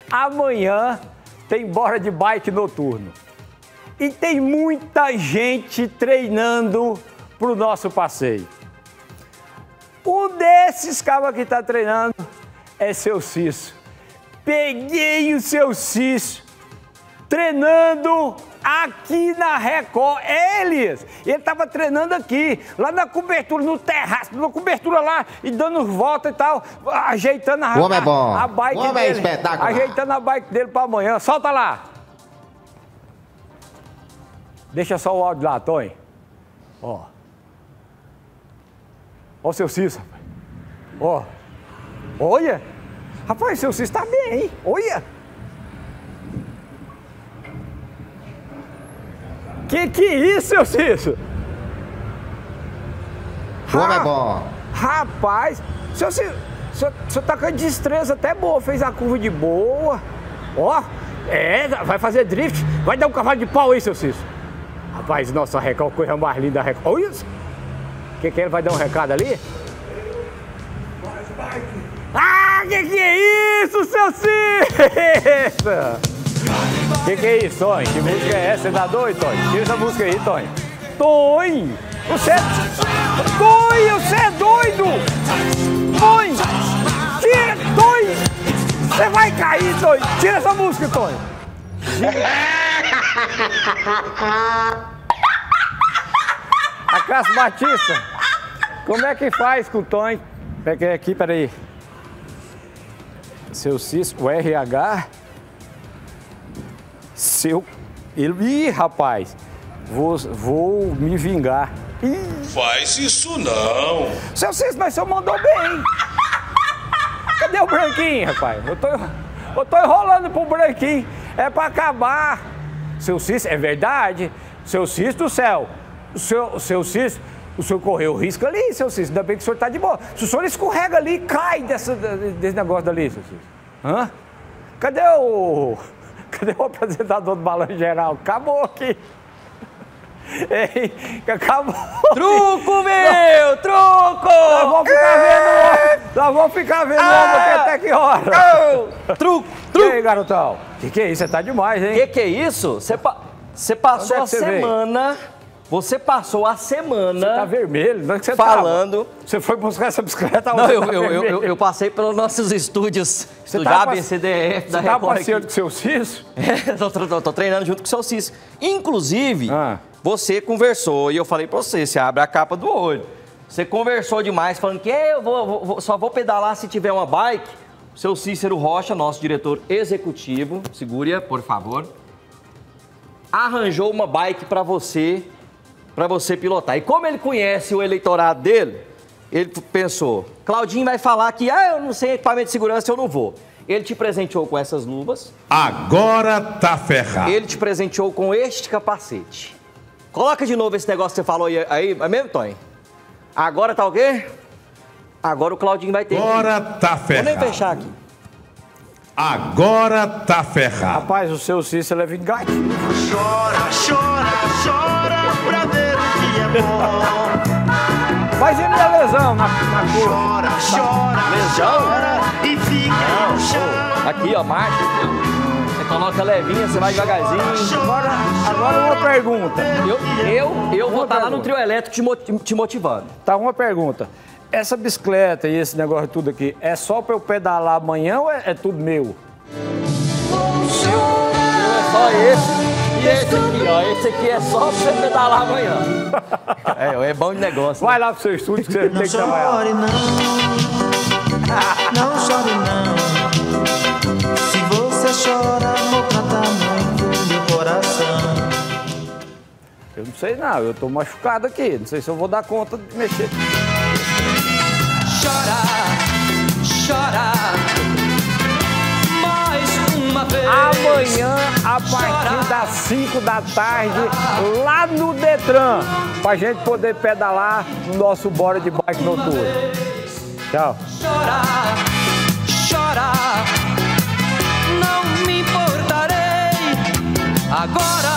Amanhã tem bora de bike noturno. E tem muita gente treinando para o nosso passeio. Um desses cabos que está treinando é seu Cício. Peguei o seu Cício treinando aqui na Record. Elias, ele estava treinando aqui, lá na cobertura, no terraço, na cobertura lá, e dando volta e tal, ajeitando a bike dele. É espetacular. Ajeitando a bike dele para amanhã. Solta lá. Deixa só o áudio lá, Tony. Ó. Ó o seu Cício, rapaz. Ó. Olha. Rapaz, seu Cício tá bem, hein? Olha. Que é isso, seu Cício? O homem é bom. Rapaz, seu Cício, o senhor tá com a destreza até boa, fez a curva de boa. Ó, vai fazer drift, vai dar um cavalo de pau aí, seu Cício. Rapaz, nossa Record, coisa mais linda da Record. Olha isso. Que ele vai dar um recado ali? Ah, que é isso, seu Cício? Que é isso, Tony? Que música é essa? Você tá doido, Tony? Tira essa música aí, Tony. Tony! Você é doido! Tony! Tira, Tony! Você vai cair, Tony! Tira essa música, Tony! A Cássio Batista, como é que faz com o Tony? Pega aqui, peraí. Seu Cício, o RH... Ih, rapaz, vou me vingar. Ih. Faz isso não. Seu Cício, mas o senhor mandou bem. Cadê o branquinho, rapaz? Eu tô enrolando pro branquinho. É pra acabar. Seu Cício, é verdade. Seu Cício do céu. Seu Cício, o senhor correu risco ali, seu Cício. Ainda bem que o senhor tá de boa. Se o senhor escorrega ali, cai desse negócio dali, seu Cício. Hã? Cadê o apresentador do Balanço Geral? Acabou aqui. Ei, acabou. Truco, meu! Truco! Nós vamos ficar vendo até que hora? Truco! E aí, garotão? Que é isso? Você tá demais, hein? Que é isso? Você passou a semana... Você passou a semana... Você tá vermelho? Não é que você falando... Você foi buscar essa bicicleta? Não, eu passei pelos nossos estúdios. Estúdio ABCDF da Record. Você tá passeando com o seu Cício? Tô treinando junto com o seu Cício. Inclusive, você conversou e eu falei pra você abre a capa do olho. Você conversou demais, falando que eu só vou pedalar se tiver uma bike. O seu Cícero Rocha, nosso diretor executivo, segure-a, por favor, arranjou uma bike pra você pilotar. E como ele conhece o eleitorado dele, ele pensou, Claudinho vai falar que, eu não sei equipamento de segurança, eu não vou. Ele te presenteou com essas luvas. Agora tá ferrado. Ele te presenteou com este capacete. Coloca de novo esse negócio que você falou aí, é mesmo, Tony? Agora tá o quê? Agora o Claudinho vai ter. Agora tá ferrado. Vou nem fechar aqui. Agora tá ferrado. Rapaz, o seu Cício é vingativo. Chora pra ver o que é bom. Vai ser minha lesão na curva. Lesão? E fica no chão. Aqui, ó, marcha. Você coloca levinha, você vai devagarzinho. Agora uma pergunta. Eu vou estar lá no trio elétrico te motivando. Tá, uma pergunta. Essa bicicleta e esse negócio tudo aqui, é só pra eu pedalar amanhã ou é tudo meu? É só esse. E esse aqui, ó. Esse aqui é só pra você pedalar amanhã. É bom de negócio. Vai lá pro seu estúdio que você tem que trabalhar. Não chore não. Se você chora, vou cantar muito do coração. Eu não sei não, eu tô machucado aqui. Não sei se eu vou dar conta de mexer. Chora, mais uma vez. Amanhã, a partir das 5 da tarde, lá no Detran, pra gente poder pedalar no nosso Bora de Bike Noturno. Tchau. Chora, não me importarei agora.